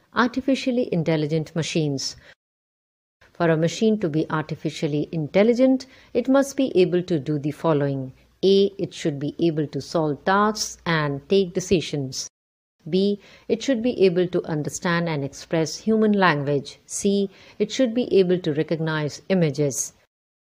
artificially intelligent machines. For a machine to be artificially intelligent, it must be able to do the following. A. It should be able to solve tasks and take decisions. B. It should be able to understand and express human language. C. It should be able to recognize images.